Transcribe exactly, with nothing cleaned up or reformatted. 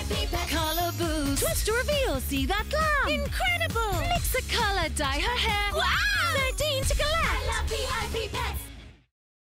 Pipette. Color boost. Twist to reveal. See that glam. Incredible. Mix a color. Dye her hair. Wow. Then